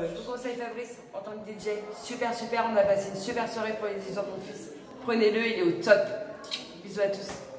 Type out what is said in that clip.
je vous conseille Fabrice en tant que DJ. Super, super. On a passé une super soirée pour les 10 ans de mon fils. Prenez-le, il est au top. Bisous à tous.